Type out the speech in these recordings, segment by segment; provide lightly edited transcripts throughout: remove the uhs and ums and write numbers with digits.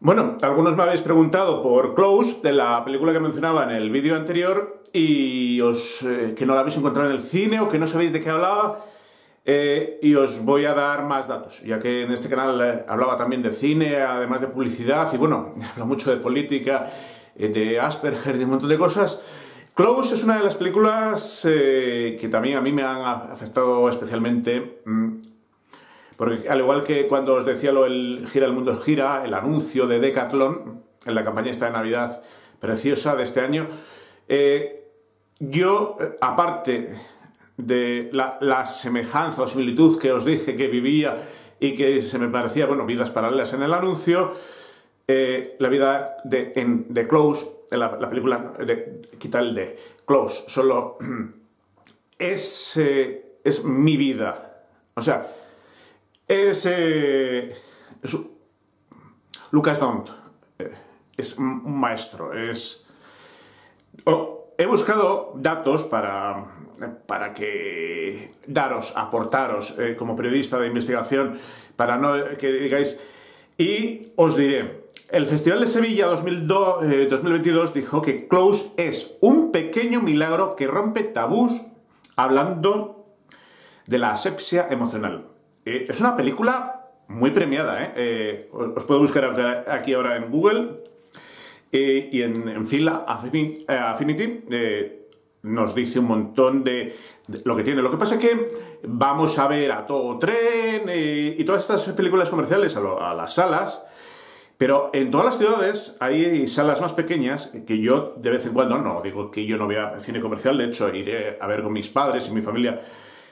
Bueno, algunos me habéis preguntado por Close, de la película que mencionaba en el vídeo anterior, y que no la habéis encontrado en el cine o que no sabéis de qué hablaba, y os voy a dar más datos, ya que en este canal hablaba también de cine, además de publicidad, y bueno, habla mucho de política, de Asperger, de un montón de cosas. Close es una de las películas que también a mí me han afectado especialmente. Porque al igual que cuando os decía el Gira el Mundo Gira, el anuncio de Decathlon, en la campaña esta de Navidad preciosa de este año, aparte de la semejanza o similitud que os dije que vivía y que se me parecía, bueno, vidas paralelas en el anuncio, la vida de Close, la película, quita el de Close, solo es mi vida. O sea, es Lucas Dont, es un maestro. He buscado datos para aportaros como periodista de investigación, para no que digáis, y os diré. El Festival de Sevilla 2022 dijo que Close es un pequeño milagro que rompe tabús hablando de la asepsia emocional. Es una película muy premiada, os puedo buscar aquí ahora en Google y en Fila Affinity nos dice un montón de lo que tiene. Lo que pasa es que vamos a ver a todo tren y todas estas películas comerciales a las salas, pero en todas las ciudades hay salas más pequeñas que yo de vez en cuando, no digo que yo no vea cine comercial, de hecho iré a ver con mis padres y mi familia.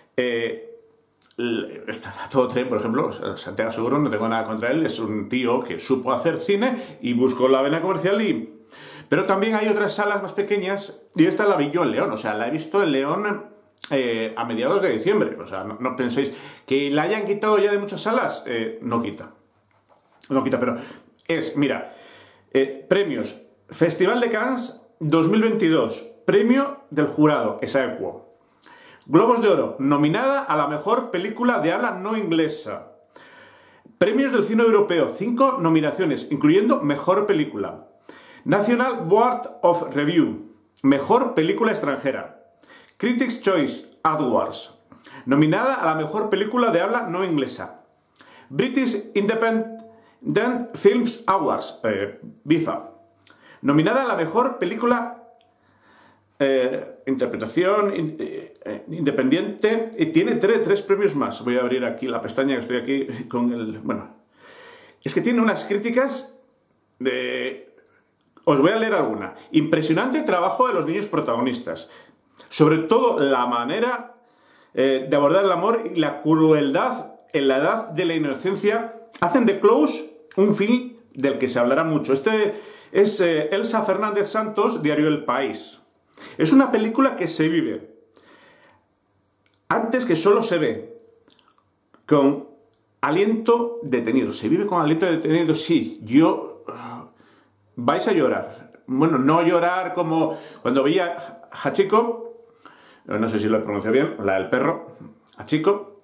Está todo tren, por ejemplo, Santiago Seguro, no tengo nada contra él, es un tío que supo hacer cine y buscó la vena comercial Pero también hay otras salas más pequeñas, y esta la vi yo en León, o sea, la he visto en León a mediados de diciembre, o sea, no penséis que la hayan quitado ya de muchas salas, no quita, pero mira, premios, Festival de Cannes 2022, premio del jurado, Esaequo. Globos de Oro, nominada a la mejor película de habla no inglesa. Premios del cine europeo, 5 nominaciones, incluyendo mejor película. National Board of Review, mejor película extranjera. Critics' Choice Awards, nominada a la mejor película de habla no inglesa. British Independent Films Awards, BIFA, nominada a la mejor película interpretación independiente, y tiene tres premios más. Voy a abrir aquí la pestaña que estoy aquí con el... Bueno, es que tiene unas críticas de... Os voy a leer alguna. Impresionante trabajo de los niños protagonistas. Sobre todo la manera de abordar el amor y la crueldad en la edad de la inocencia hacen de Close un film del que se hablará mucho. Este es Elsa Fernández Santos, Diario El País. Es una película que se vive, antes que solo se ve, con aliento detenido. Se vive con aliento detenido, sí. Vais a llorar. Bueno, no llorar como cuando veía Hachiko, no sé si lo he pronunciado bien, la del perro, Hachiko.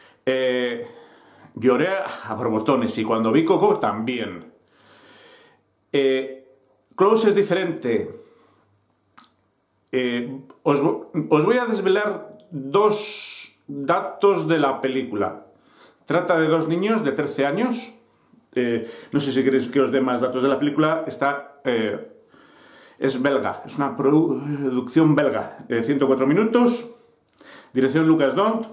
Lloré a borbotones, y cuando vi Coco también. Close es diferente. Os voy a desvelar dos datos de la película. Trata de dos niños de 13 años. No sé si queréis que os dé más datos de la película. Es belga, es una producción belga. 104 minutos. Dirección Lucas Dont.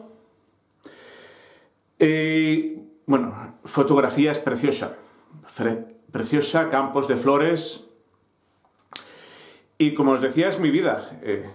Bueno, fotografía es preciosa. Preciosa, campos de flores. Y como os decía, es mi vida.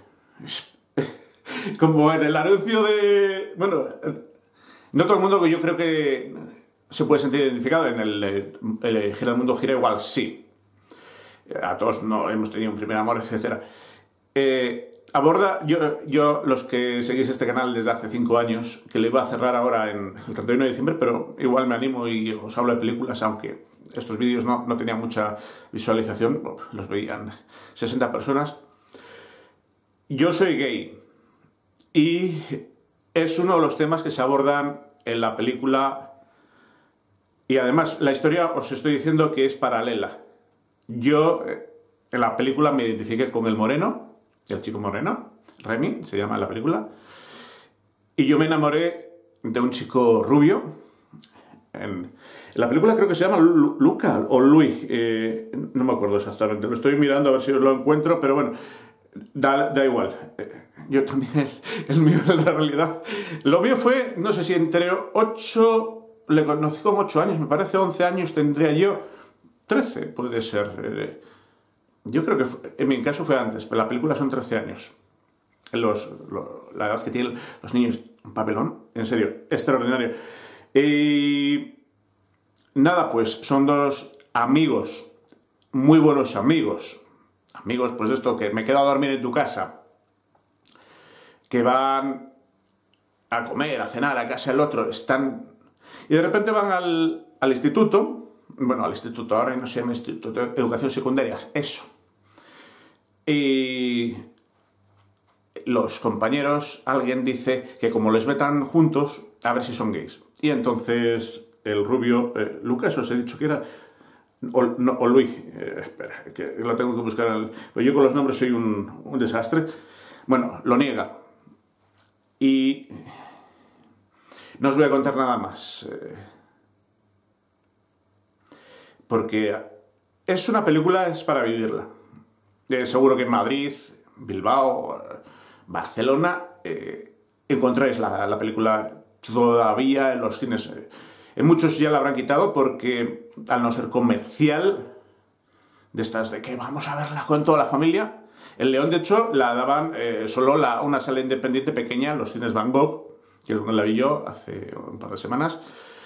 Como en el anuncio de... Bueno, no todo el mundo, que yo creo que se puede sentir identificado en el Gira el Mundo Gira, igual sí. A todos no hemos tenido un primer amor, etc. Aborda, los que seguís este canal desde hace 5 años, que le iba a cerrar ahora en el 31 de diciembre, pero igual me animo y os hablo de películas, aunque estos vídeos no tenían mucha visualización, los veían 60 personas. Yo soy gay y es uno de los temas que se abordan en la película Y además, la historia os estoy diciendo que es paralela. Yo en la película me identifiqué con el moreno, el chico moreno, Remy se llama en la película, y yo me enamoré de un chico rubio. En la película creo que se llama Luca o Luis, no me acuerdo exactamente, lo estoy mirando a ver si os lo encuentro, pero bueno, da igual. Yo también, el mío es la realidad. Lo mío fue, no sé si entre 8... Le conocí con 8 años, me parece, 11 años tendría yo, 13 puede ser. Yo creo que en mi caso fue antes, pero la película son 13 años. La edad que tienen los niños, un papelón, en serio, extraordinario. Y nada, pues son dos amigos, muy buenos amigos. Amigos, pues esto, que me quedo a dormir en tu casa, que van a comer, a cenar a casa del otro, están... Y de repente van al instituto, bueno, al instituto, ahora no se llama Instituto de Educación Secundaria, eso. Y los compañeros, alguien dice que como les metan juntos, a ver si son gays. Y entonces el rubio, Lucas, os he dicho que era, o Luis, espera, que lo tengo que buscar, pues yo con los nombres soy un desastre. Bueno, lo niega. Y... no os voy a contar nada más, porque es una película, es para vivirla. Seguro que en Madrid, Bilbao, Barcelona, encontráis la película todavía en los cines. En muchos ya la habrán quitado porque, al no ser comercial, de estas de que vamos a verla con toda la familia, en León, de hecho, la daban solo una sala independiente pequeña en los cines Van Gogh, que es donde la vi yo hace un par de semanas,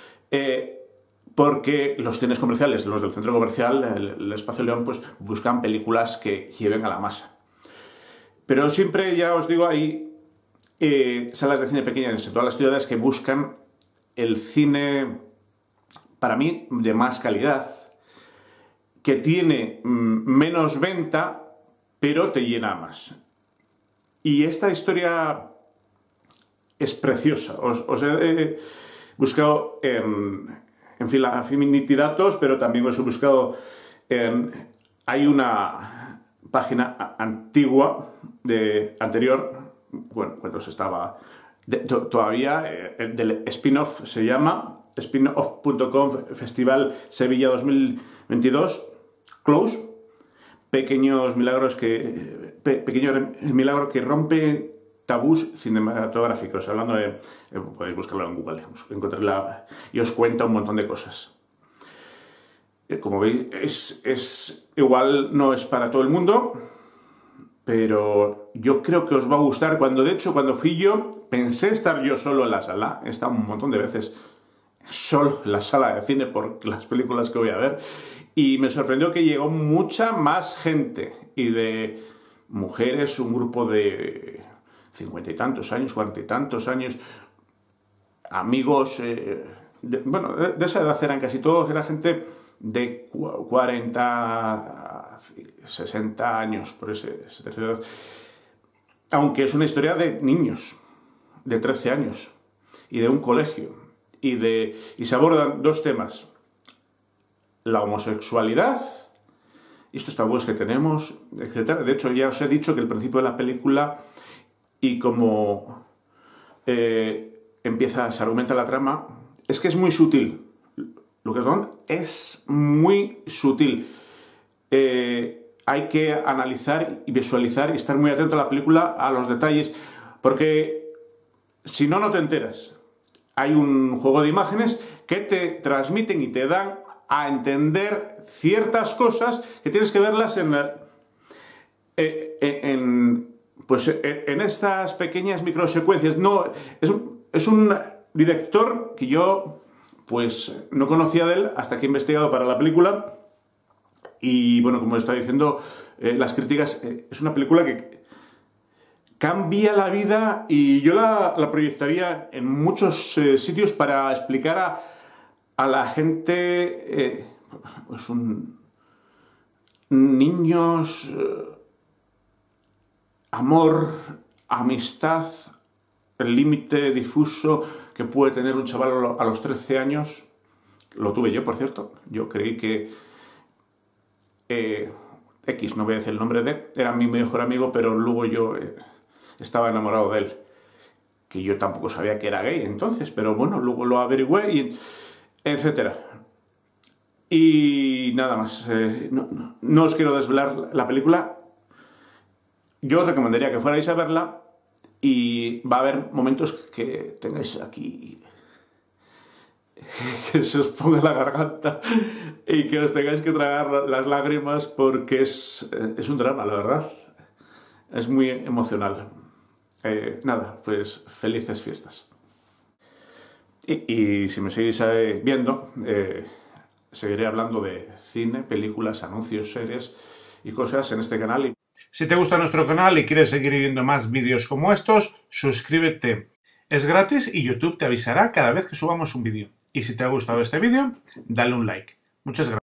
porque los cines comerciales, los del centro comercial, el Espacio León, pues buscan películas que lleven a la masa. Pero siempre, ya os digo, hay salas de cine pequeñas en todas las ciudades que buscan el cine, para mí, de más calidad, que tiene menos venta, pero te llena más. Y esta historia... es preciosa. Os he buscado en Finity Datos, pero también os he buscado hay una página antigua, anterior, bueno, cuando se estaba todavía, del spin-off se llama, spinoff.com, Festival Sevilla 2022, Close, pequeño milagro que rompe tabús cinematográficos, hablando de... podéis buscarlo en Google, encontrarla y os cuenta un montón de cosas. Como veis, igual no es para todo el mundo, pero yo creo que os va a gustar. De hecho, cuando fui yo, pensé estar yo solo en la sala, he estado un montón de veces solo en la sala de cine por las películas que voy a ver, y me sorprendió que llegó mucha más gente, y de mujeres, un grupo de 50 y tantos años, 40 y tantos años, amigos, bueno, de esa edad eran casi todos, era gente de 40, 60 años, por esa edad. Aunque es una historia de niños, de 13 años, y de un colegio, y se abordan dos temas: la homosexualidad, y estos tabúes que tenemos, etc. De hecho, ya os he dicho que el principio de la película, y como se argumenta la trama, es que es muy sutil. Lucas Bond es muy sutil. Hay que analizar y visualizar y estar muy atento a la película, a los detalles, porque si no, no te enteras. Hay un juego de imágenes que te transmiten y te dan a entender ciertas cosas que tienes que verlas en estas pequeñas microsecuencias. No, es un director que yo pues no conocía de él hasta que he investigado para la película. Y bueno, como estaba diciendo, las críticas, es una película que cambia la vida, y yo la proyectaría en muchos sitios para explicar a la gente, pues niños, amor, amistad, el límite difuso que puede tener un chaval a los 13 años, Lo tuve yo, por cierto. Yo creí que X, no voy a decir el nombre de, era mi mejor amigo, pero luego yo estaba enamorado de él. Que yo tampoco sabía que era gay entonces, pero bueno, luego lo averigüé y etcétera. Y nada más, no os quiero desvelar la película. Yo os recomendaría que fuerais a verla y va a haber momentos que tengáis aquí que se os ponga la garganta y que os tengáis que tragar las lágrimas porque es un drama, la verdad. Es muy emocional. Nada, pues felices fiestas. Y si me seguís viendo, seguiré hablando de cine, películas, anuncios, series y cosas en este canal. Si te gusta nuestro canal y quieres seguir viendo más vídeos como estos, suscríbete. Es gratis y YouTube te avisará cada vez que subamos un vídeo. Y si te ha gustado este vídeo, dale un like. Muchas gracias.